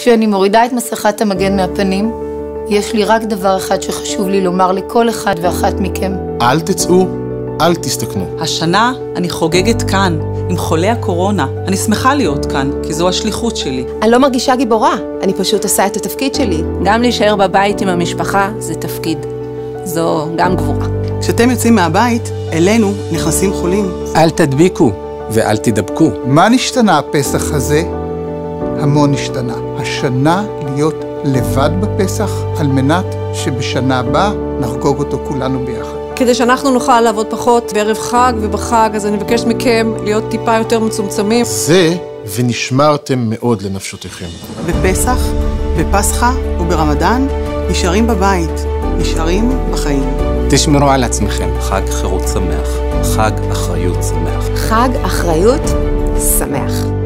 כשאני מורידה את מסכת המגן מהפנים, יש לי רק דבר אחד שחשוב לי לומר לכל אחד ואחת מכם. אל תצאו, אל תסתכנו. השנה אני חוגגת כאן, עם חולי הקורונה. אני שמחה להיות כאן, כי זו השליחות שלי. אני לא מרגישה גיבורה, אני פשוט עושה את התפקיד שלי. גם להישאר בבית עם המשפחה זה תפקיד. זו גם גבורה. כשאתם יוצאים מהבית, אלינו נכנסים חולים. אל תדביקו ואל תדבקו. מה נשתנה הפסח הזה? המון נשתנה. השנה להיות לבד בפסח, על מנת שבשנה הבאה נחגוג אותו כולנו ביחד. כדי שאנחנו נוכל לעבוד פחות בערב חג ובחג, אז אני מבקש מכם להיות טיפה יותר מצומצמים. זה ונשמרתם מאוד לנפשותיכם. בפסח, בפסחה וברמדאן נשארים בבית, נשארים בחיים. תשמרו על עצמכם. חג חירות שמח, חג אחריות שמח. חג אחריות שמח.